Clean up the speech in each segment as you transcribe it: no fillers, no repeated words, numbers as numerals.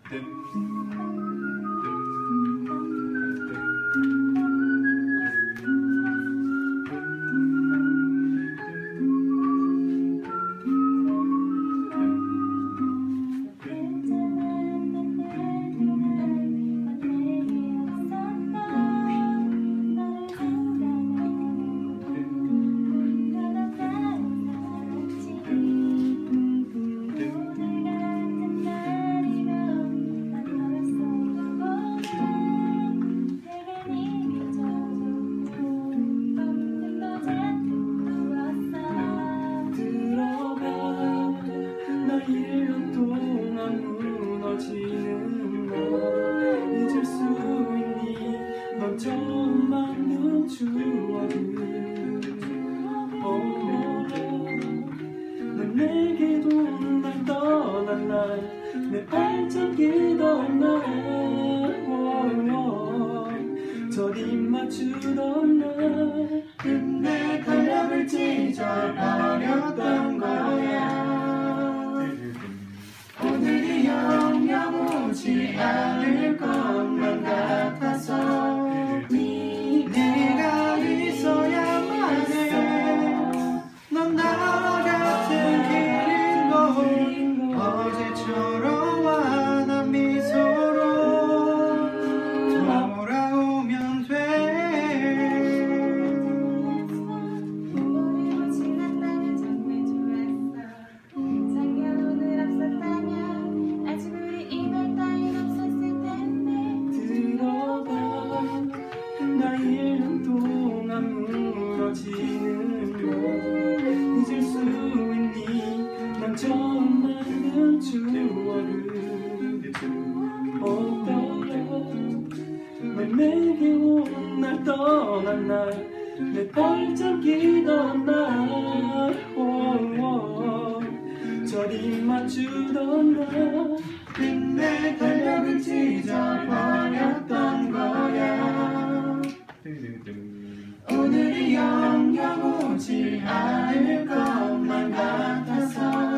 처음 만든 추억을 넌 내게도 날 떠난 날 내 발자취던 날 저리 맞추던 날 끝내 달력을 찢어버렸던 거야. 오늘이 영영 오지 않을 것만 같아서 네가 있어야만 해. 넌 나 같은 길인 걸 어제처럼 환한 미소로 돌아오면 돼. 오늘도 지났다면 정말 좋았어. 작년 오늘 없었다면 아직 우리 이별 따윈 없었을 텐데. 들어봐 나 1년 동안 무너지는 걸 잊을 수 있니? 난 처음 만든 추억을 어떠야 넌 내게 온 날 떠난 날 내 발자취던 날 저리 맞추던 날 끝내 달력을 찢어버렸던 거야. 오늘이 영영 오지 않을 것만 같아서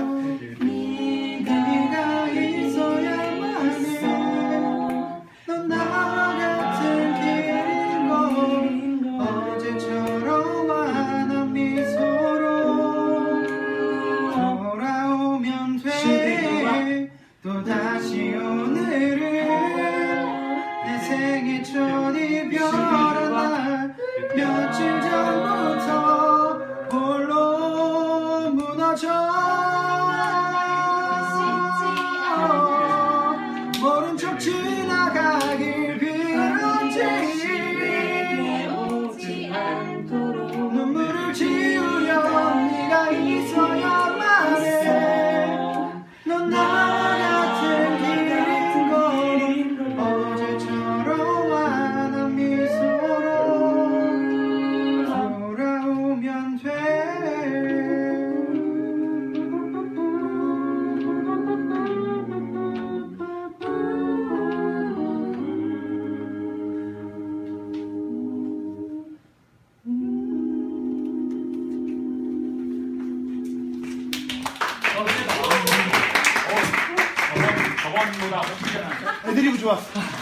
네가 있어야만 해. 넌 나 같은 길인 걸 어제처럼 환한 미소로 돌아오면 돼. 또다시 오늘은 내 생일 첫 이별한 날 며칠 전부터 홀로 무너져 모른 척 지나가길 빌었지. 오지 않도록 눈물을 지우려 네가 있어야만 해. 넌 나 같은 길인 걸 어제처럼 환한 미소로 돌아오면 돼. 저번보다 훨씬 잘 애드리브 좋았어.